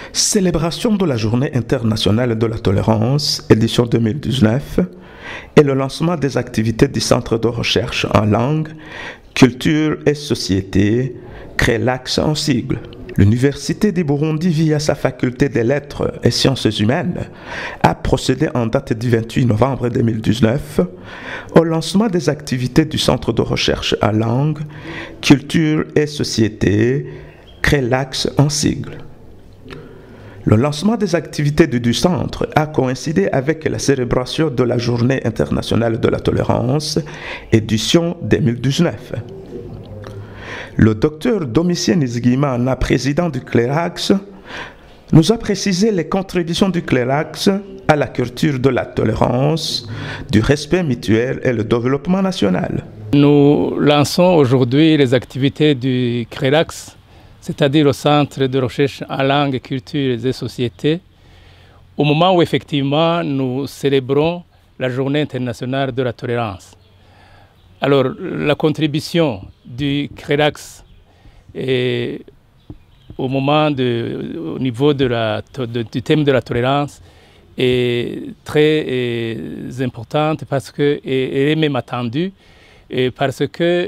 Célébration de la Journée internationale de la tolérance, édition 2019, et le lancement des activités du Centre de recherche en langue, culture et société, CRELACS en sigle. L'Université du Burundi, via sa faculté des lettres et sciences humaines, a procédé en date du 28 novembre 2019 au lancement des activités du Centre de recherche en langue, culture et société, CRELACS en sigle. Le lancement des activités du centre a coïncidé avec la célébration de la Journée internationale de la tolérance, édition 2019. Le docteur Domitien Nizigimana, président du CRELACS, nous a précisé les contributions du CRELACS à la culture de la tolérance, du respect mutuel et le développement national. Nous lançons aujourd'hui les activités du CRELACS, c'est-à-dire au Centre de recherche en langue, culture et société, au moment où effectivement nous célébrons la Journée internationale de la tolérance. Alors, la contribution du CRELACS au niveau du thème de la tolérance est très importante parce qu'elle est même attendue. Parce que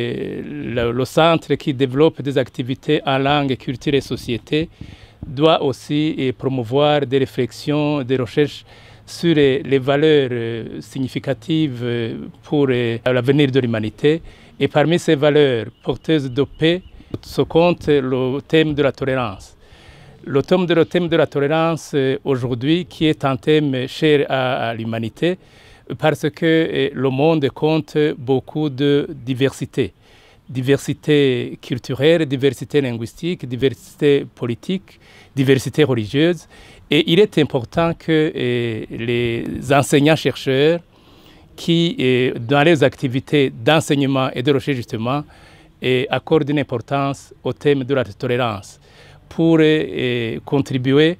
le centre qui développe des activités en langue, culture et société doit aussi promouvoir des réflexions, des recherches sur les valeurs significatives pour l'avenir de l'humanité. Et parmi ces valeurs porteuses de paix se compte le thème de la tolérance. Le thème de la tolérance aujourd'hui, qui est un thème cher à l'humanité, parce que le monde compte beaucoup de diversité. Diversité culturelle, diversité linguistique, diversité politique, diversité religieuse. Et il est important que les enseignants-chercheurs qui, dans les activités d'enseignement et de recherche justement, accordent une importance au thème de la tolérance pour contribuer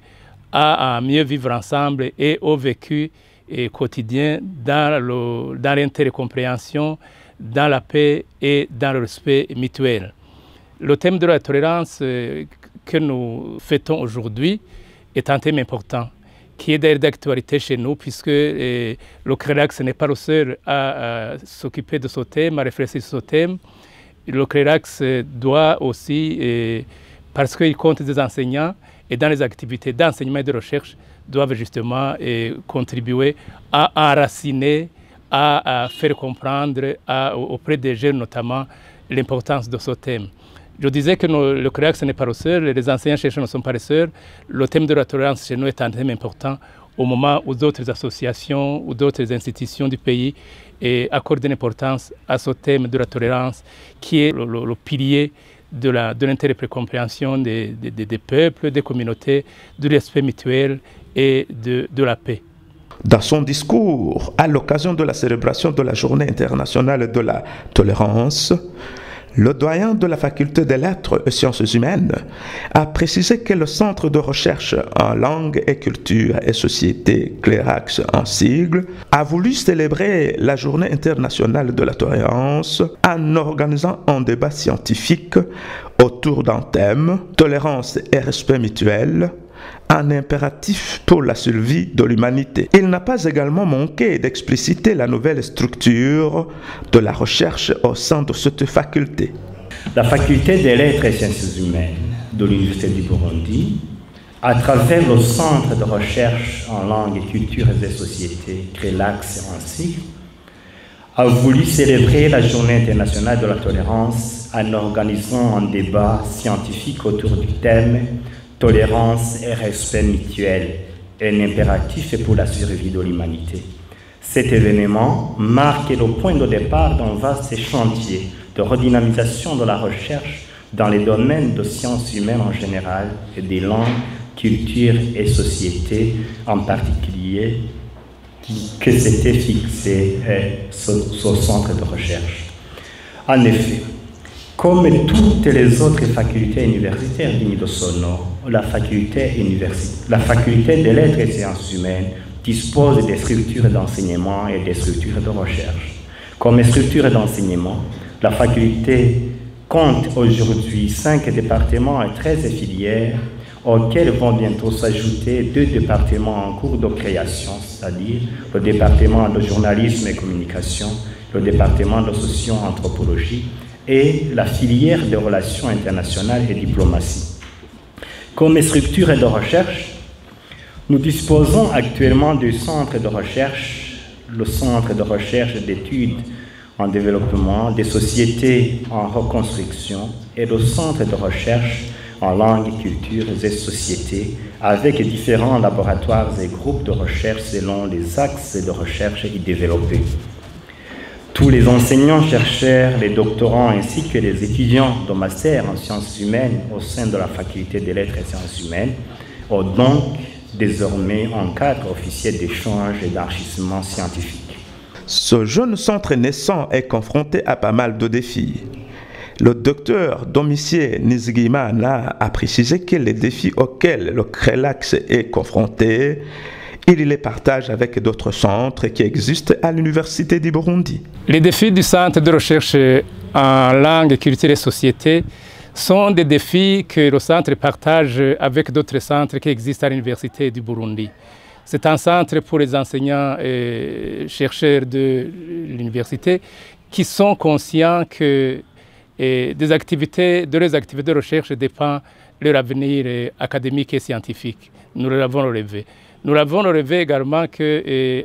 à mieux vivre ensemble et au vécu quotidien dans l'intercompréhension, dans la paix et dans le respect mutuel. Le thème de la tolérance que nous fêtons aujourd'hui est un thème important qui est d'ailleurs d'actualité chez nous puisque le CRELACS n'est pas le seul à s'occuper de ce thème, à réfléchir sur ce thème. Le CRELACS doit aussi, parce qu'il compte des enseignants et dans les activités d'enseignement et de recherche, doivent justement contribuer à enraciner, à faire comprendre auprès des jeunes notamment l'importance de ce thème. Je disais que le CRELACS n'est pas le seul, les enseignants-chercheurs ne sont pas les seuls. Le thème de la tolérance chez nous est un thème important au moment où d'autres associations ou d'autres institutions du pays accordent une importance à ce thème de la tolérance qui est le pilier de l'intercompréhension des peuples, des communautés, du respect mutuel et de la paix. Dans son discours à l'occasion de la célébration de la Journée internationale de la tolérance, le doyen de la faculté des lettres et sciences humaines a précisé que le Centre de recherche en langue et culture et société, CRELACS en sigle, a voulu célébrer la Journée internationale de la tolérance en organisant un débat scientifique autour d'un thème, tolérance et respect mutuel, un impératif pour la survie de l'humanité. Il n'a pas également manqué d'expliciter la nouvelle structure de la recherche au sein de cette faculté. La faculté des lettres et sciences humaines de l'Université du Burundi, à travers le Centre de recherche en langue et culture et société, CRELACS en sigle, a voulu célébrer la Journée internationale de la tolérance en organisant un débat scientifique autour du thème tolérance et respect mutuel, un impératif pour la survie de l'humanité. Cet événement marque le point de départ d'un vaste chantier de redynamisation de la recherche dans les domaines de sciences humaines en général et des langues, culture et société en particulier, que s'était fixé ce centre de recherche. En effet, comme toutes les autres facultés universitaires dignes de son nom, la faculté des lettres et sciences humaines dispose des structures d'enseignement et des structures de recherche. Comme structure d'enseignement, la faculté compte aujourd'hui 5 départements et 13 filières auxquels vont bientôt s'ajouter 2 départements en cours de création, c'est-à-dire le département de journalisme et communication, le département de socio-anthropologie et la filière de relations internationales et diplomatie. Comme structure de recherche, nous disposons actuellement du centre de recherche, le centre de recherche d'études en développement des sociétés en reconstruction et le centre de recherche en langue, culture et sociétés avec différents laboratoires et groupes de recherche selon les axes de recherche y développés. Tous les enseignants-chercheurs, les doctorants ainsi que les étudiants de master en sciences humaines au sein de la faculté des lettres et sciences humaines ont donc désormais un cadre officiel d'échange et d'enrichissement scientifique. Ce jeune centre naissant est confronté à pas mal de défis. Le docteur Domitien Nizigimana a précisé que les défis auxquels le CRELACS est confronté, il les partage avec d'autres centres qui existent à l'Université du Burundi. Les défis du centre de recherche en langue, culture et société sont des défis que le centre partage avec d'autres centres qui existent à l'Université du Burundi. C'est un centre pour les enseignants et chercheurs de l'université qui sont conscients que de leurs activités de recherche dépend leur avenir académique et scientifique. Nous l'avons relevé. Nous l'avons relevé également qu'ils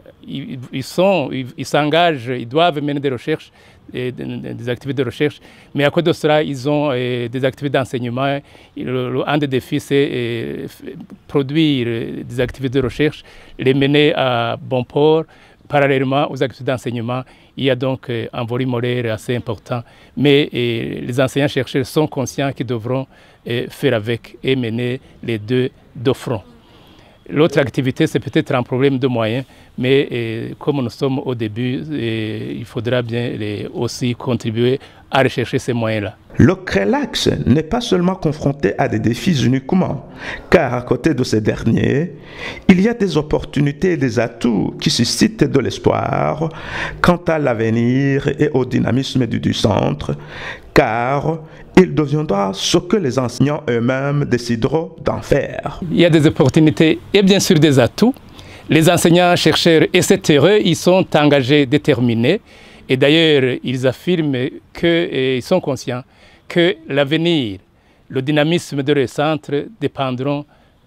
s'engagent, ils doivent mener des recherches, des activités de recherche, mais à cause de cela, ils ont des activités d'enseignement. Un des défis, c'est produire des activités de recherche, les mener à bon port. Parallèlement aux activités d'enseignement, il y a donc un volume horaire assez important, mais les enseignants-chercheurs sont conscients qu'ils devront faire avec et mener les deux de front. L'autre activité, c'est peut-être un problème de moyens, mais comme nous sommes au début, il faudra bien aussi contribuer à rechercher ces moyens-là. Le CRELACS n'est pas seulement confronté à des défis uniquement, car à côté de ces derniers, il y a des opportunités et des atouts qui suscitent de l'espoir quant à l'avenir et au dynamisme du centre, car il deviendra ce que les enseignants eux-mêmes décideront d'en faire. Il y a des opportunités et bien sûr des atouts. Les enseignants-chercheurs, et c'est heureux, ils sont engagés, déterminés. Et d'ailleurs, ils affirment qu'ils sont conscients que l'avenir, le dynamisme de leur centre dépendront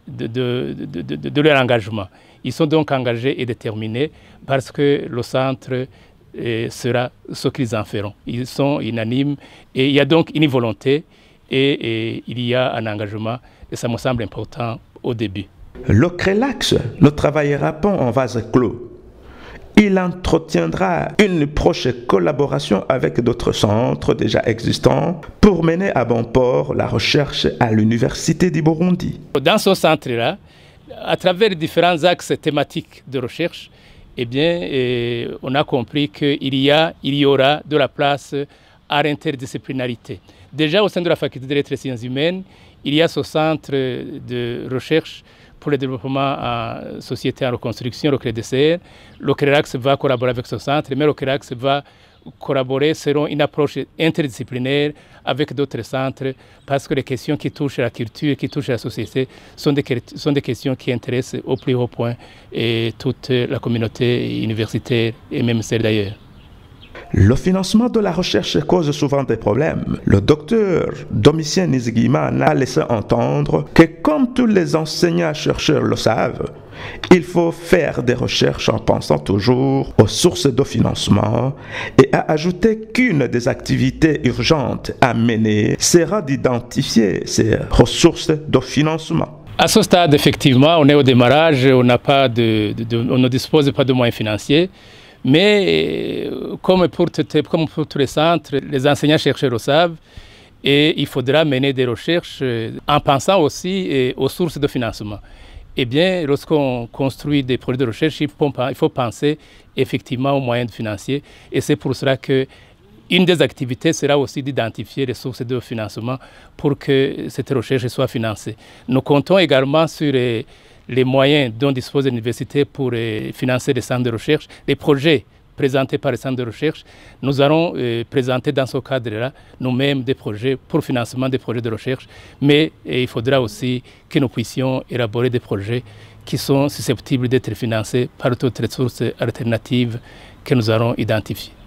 de leur engagement. Ils sont donc engagés et déterminés parce que le centre sera ce qu'ils en feront. Ils sont unanimes et il y a donc une volonté et il y a un engagement et ça me semble important au début. Le CRELACS ne travaillera pas en vase clos. Il entretiendra une proche collaboration avec d'autres centres déjà existants pour mener à bon port la recherche à l'Université du Burundi. Dans ce centre-là, à travers différents axes thématiques de recherche, eh bien, on a compris qu'il y aura de la place à l'interdisciplinarité. Déjà au sein de la faculté des lettres et sciences humaines, il y a ce centre de recherche pour le développement en société en reconstruction, le CREDCR. Le CRELACS va collaborer avec ce centre, mais le CRELACS va collaborer selon une approche interdisciplinaire avec d'autres centres parce que les questions qui touchent à la culture, qui touchent à la société sont des questions qui intéressent au plus haut point et toute la communauté universitaire et même celle d'ailleurs. Le financement de la recherche cause souvent des problèmes. Le docteur Domitien Nizigimana a laissé entendre que comme tous les enseignants-chercheurs le savent, il faut faire des recherches en pensant toujours aux sources de financement et a ajouté qu'une des activités urgentes à mener sera d'identifier ces ressources de financement. À ce stade, effectivement, on est au démarrage, on ne dispose pas de moyens financiers. Mais comme pour tous les centres, les enseignants-chercheurs le savent et il faudra mener des recherches en pensant aussi aux sources de financement. Eh bien, lorsqu'on construit des projets de recherche, il faut penser effectivement aux moyens financiers et c'est pour cela qu'une des activités sera aussi d'identifier les sources de financement pour que cette recherche soit financée. Nous comptons également sur les moyens dont dispose l'université pour financer les centres de recherche, les projets présentés par les centres de recherche, nous allons présenter dans ce cadre-là nous-mêmes des projets pour financement des projets de recherche, mais il faudra aussi que nous puissions élaborer des projets qui sont susceptibles d'être financés par d'autres ressources alternatives que nous allons identifier.